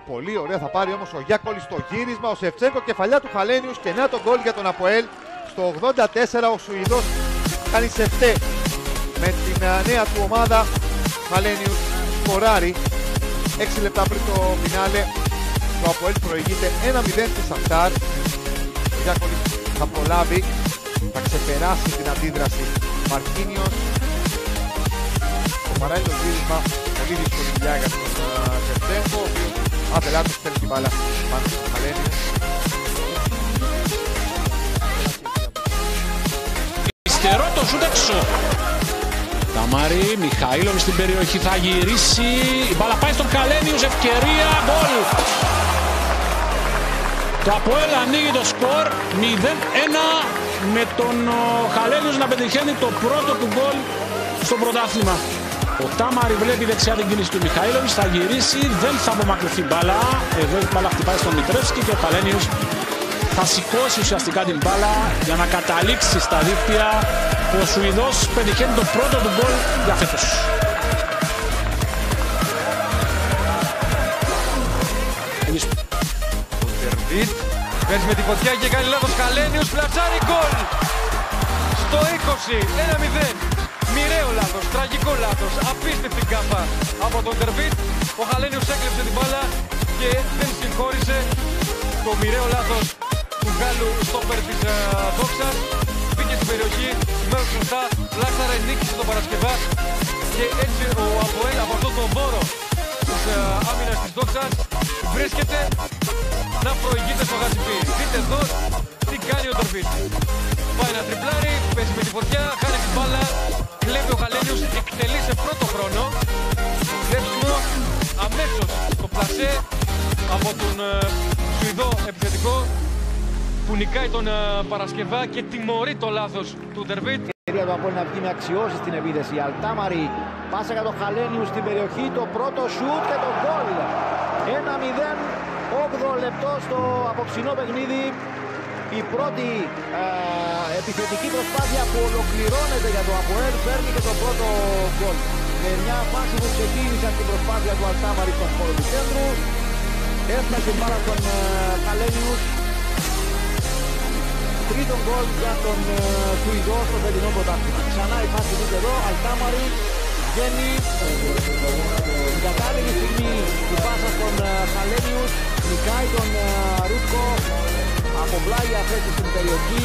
Πολύ ωραία θα πάρει όμως ο Γιάκολης στο γύρισμα. Ο Σεφτσέγκο, κεφαλιά του Χαλένιους και να το γκολ για τον Αποέλ. Στο 84 ο Σουηδός κάνει σεφτέ με την νέα του ομάδα. Hallenius σκοράρει 6 λεπτά πριν το φινάλε. Το Αποέλ προηγείται 1-0 στη Σαχτάρ. Ο Γιάκολης θα προλάβει, θα ξεπεράσει την αντίδραση Μαρκίνιος. Το παράλληλο γύρισμα, πολύ δύσκολη δουλειά για τον Σεφτσέγκο, ο οποίος άθελά του στέλνει την μπάλα πάνω στον Hallenius. Ιστερό το σούτ έξω. Ταμάρη, Μιχαήλov στην περιοχή, θα γυρίσει. Η μπάλα πάει στον Hallenius, ευκαιρία, γκολ. Το Αποέλ ανοίγει το σκορ 0-1 με τον Hallenius να πετυχαίνει το πρώτο του γκολ στο πρωτάθλημα. Ο Τάμαρη βλέπει δεξιά την κίνηση του Μιχαήλov, θα γυρίσει, δεν θα απομακρυνθεί μπάλα. Εδώ η μπάλα χτυπάει στον Μητρεύσκι και ο Hallenius θα σηκώσει ουσιαστικά την μπάλα για να καταλήξει στα δίκτυα. Ο Σουηδός πετυχαίνει το πρώτο του γκολ για φέτος. Ο Τερβίτ παίζει με τη φωτιά και κάνει λάθος Hallenius, πλατσάρει γκολ! Στο 20, 1-0. Μοιραίο λάθος, τραγικό λάθος, απίστευτη γκάφα από τον Τερβίτ. Ο Hallenius έκλεψε την μπάλα και δεν συγχώρησε το μοιραίο λάθος του Γάλλου στόπερ της Δόξας. Μπήκε στην περιοχή, μέρος σωστά, λάξαρε, νίκησε τον Παρασκευά και έτσι ο Αποέλ από αυτό το δώρο της άμυνας της Δόξας βρίσκεται να προηγείται στο Γαζιπί. Δείτε εδώ τι κάνει ο Τερβίτ. Πάει να τριπλάρει, παίζει με τη φωτιά, χάνει την μπάλα, κλέβει ο Hallenius, εκτελεί σε πρώτο χρόνο. Κλέψιμο αμέσως το πλασέ από τον Σουηδό επιθετικό που νικάει τον Παρασκευά και τιμωρεί το λάθος του Τερβίτ. Η ευκαιρία του Αποέλ να βγει με αξιώσεις στην επίθεση. Αλτάμαρη, πάσα για τον Hallenius στην περιοχή, το πρώτο σουτ και το γκολ. 1-0, 8 λεπτό στο απόψινό παιχνίδι. Η πρώτη επιθετική προσπάθεια που ολοκληρώνεται για το Αποέλ παίρνει και το πρώτο γκολ. Με μια φάση που ξεκίνησε την προσπάθεια του Αλτάμαρη στον χώρο του κέντρου. Έφτασε μπάλα τον Hallenius. Τρίτο γκολ για τον Σουηδό στο φετινό πρωτάθλημα. Ξανά η φάση του εδώ, Αλτάμαρη βγαίνει την κατάλληλη στιγμή του πάσα στον Hallenius, νικάει τον Ρούτκο από πλάγια θέση στην περιοχή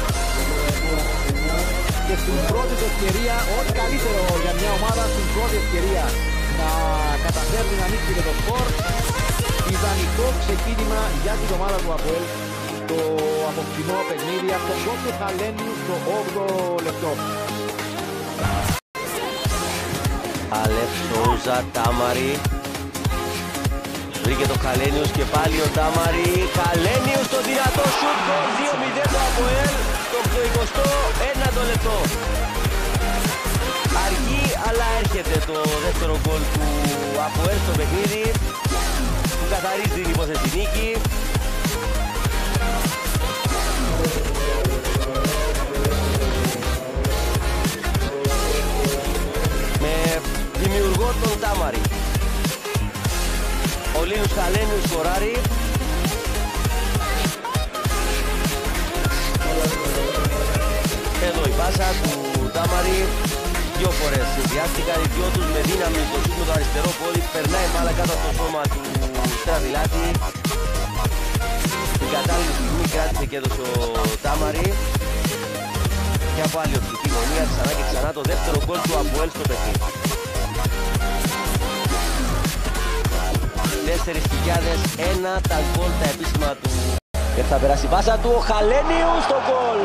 και στην πρώτη ευκαιρία, ό,τι καλύτερο για μια ομάδα στην πρώτη ευκαιρία να καταφέρει να ανοίξει και το σκορ. Ιδανικό ξεκίνημα για την ομάδα του Αποέλ το απόψινό παιχνίδι από τον γκολ του Hallenius στο 8ο λεπτό. Αλεφ Σόουζα, Τάμαρη. Βρήκε το Hallenius και πάλι ο Τάμαρη. Hallenius το δυνατό σουτ, γκολ 2-0 το Αποέλ στο 21ο λεπτό. Αργεί αλλά έρχεται το δεύτερο γκολ του Αποέλ στο παιχνίδι που καθαρίζει την υπόθεση νίκη. Με δημιουργό τον Τάμαρη. Ο Linus Hallenius σκοράρει. Εδώ η πάσα του Τάμαρη. Δύο φορές συνδυάστηκαν οι δυο τους με δύναμη στο σούτ με το αριστερό πόδι. Περνάει μπάλα κάτω από το σώμα του Στραβιλάτη. Την κατάλληλη στιγμή κράτησε και έδωσε ο Τάμαρη. Και από άλλη οπτική γωνία ξανά και ξανά το δεύτερο γκολ του Αποέλ στο παιχνίδι. 4.001 τα γκολ τα επίσημα του. Και θα περάσει η πάσα του ο Hallenius στο γκολ.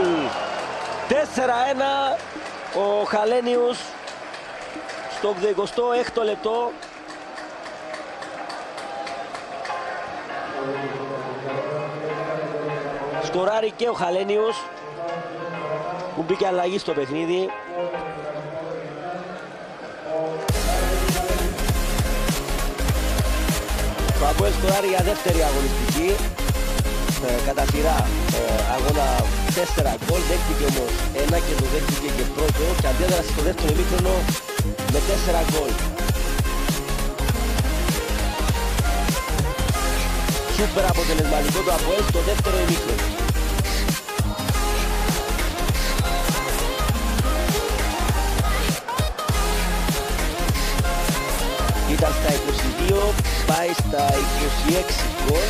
4-1 ο Hallenius στο 86ο λεπτό. Σκοράρει και ο Hallenius που μπήκε αλλαγή στο παιχνίδι. Το Αποέλ σκοράρει για δεύτερη αγωνιστική. Κατά σειρά αγώνα 4 γκολ, δέχτηκε όμως ένα και το δέχτηκε και πρώτο και αντέδρασε στο δεύτερο ημίχρονο με 4 γκολ. σούπερ αποτελεσματικό το ΑΠΟΕΛ στο δεύτερο ημίχρονο. Ήταν στα 22, πάει στα 26 γκολ.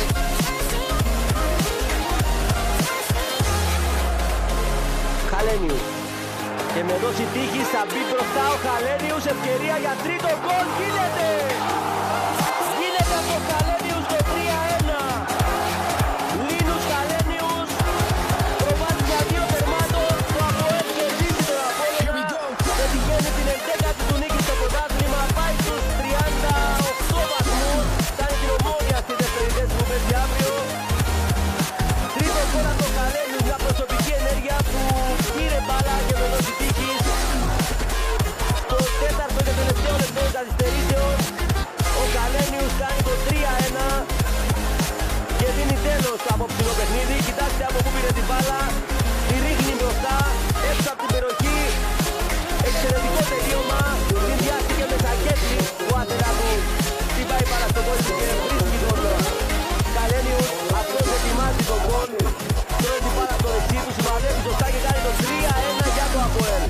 Hallenius. Και με δόση τύχης θα μπει μπροστά ο Hallenius, ευκαιρία για τρίτο γκολ, γίνεται! Γίνεται από Hallenius το 3-1. Linus Hallenius προβάλλει για 2 τερμάτων, το ΑΠΟΕΛ κερδίζει τον Απόλλωνα, πετυχαίνει την 11η του νίκη στο πρωτάθλημα, πάει στους 38 βαθμούς, φτάνει την Ομόνοια στη δεύτερη θέση που παίζει αύριο. Τρίτο γκολ από τον Hallenius, μια προσωπική ενέργεια που πήρε μπάλα και με δόση τύχης. Το τέταρτο και τελευταίο λεπτό καθυστερήσεων, ο Hallenius κάνει το 3-1 και δίνει τέλος στο απόψινο παιχνίδι. Κοιτάξτε από πού πήρε την μπάλα, τη ρίχνει μπροστά, έξω από την περιοχή. Εξαιρετικό τελείωμα, την διάστηκε με σακέτη, ο άντερα του την πάει πάρα στο κόλπο και βρίσκει τον Hallenius. Αυτός ετοιμάζει τον γκολ, τρώει την μπάλα στο δεξί του, σημαδεύει σωστά και κάνει το 3-1 για το ΑΠΟΕΛ.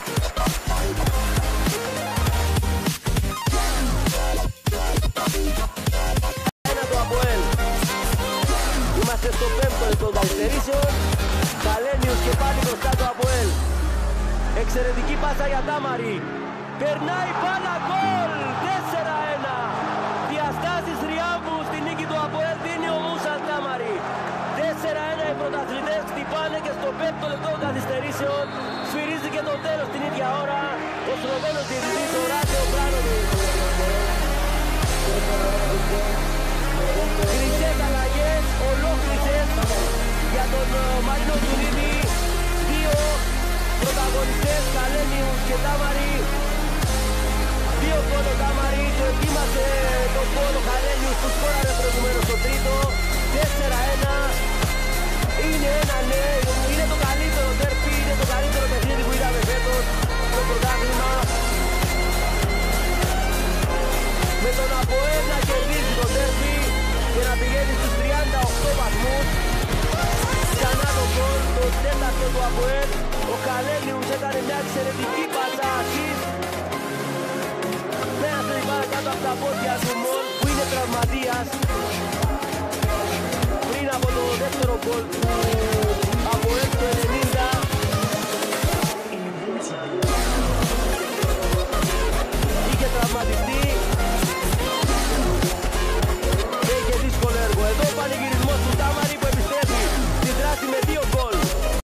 Είμαστε στο 5ο λεπτό καθυστερήσεων. Hallenius και πάλι μπροστά το ΑΠΟΕΛ. Εξαιρετική πάσα για Τάμαρη. Περνάει μπάλα, γκολ! 4-1. Διαστάσεις Ριάμβου στη νίκη του ΑΠΟΕΛ δίνει ο Μούσαν Τάμαρη. 4-1 οι πρωταθλητές χτυπάνε και στο 5ο λεπτό καθυστερήσεων. Σφυρίζει και το τέλος την ίδια ώρα. Ο Σλοβαίνος διαιτητής ο Ράτεο Μπράνοβιτς. Χρυσές αλλαγές, ολόκληρες για τον Μαρίνο Τουνίδη. 2 πρωταγωνιστές, Hallenius και Τάμαρη. 2 γκολ ο Τάμαρη, το ετοίμασε το γκολ ο Hallenius που σκόραρε προηγουμένως στο τρίτο. 4-1. Είναι ένα ναι, είναι το καλύτερο ντέρμπι, είναι το καλύτερο παιχνίδι που είδαμε φέτος στο πρωτάθλημα. Με τον ΑΠΟΕΛ να κερδίζει το ντέρμπι και να πηγαίνει στους 38 βαθμούς. Ξανά το γκολ, το τέταρτο του ΑΠΟΕΛ. Ο Hallenius έκανε μια εξαιρετική πάσα assist. Πέρασε την μπάλα κάτω από τα πόδια του Μολ που είναι τραυματίας. Πριν από το δεύτερο γκολ του